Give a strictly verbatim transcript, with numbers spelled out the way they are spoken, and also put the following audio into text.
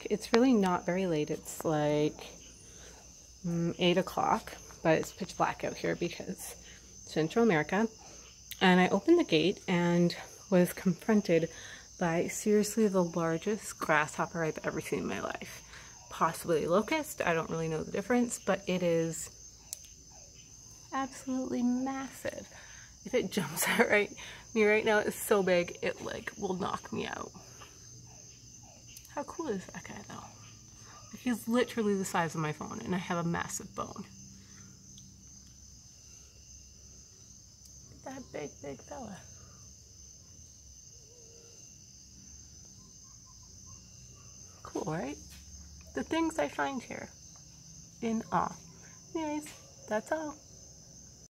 It's really not very late. It's like mm, eight o'clock, but it's pitch black out here because Central America. And I opened the gate and was confronted by seriously the largest grasshopper I've ever seen in my life. Possibly a locust, I don't really know the difference, but it is absolutely massive. If it jumps at right, me right now, it's so big, it like will knock me out. How cool is that guy though? Like, he's literally the size of my phone and I have a massive bone. That big, big fella. Cool, right? The things I find here in awe. Anyways, that's all.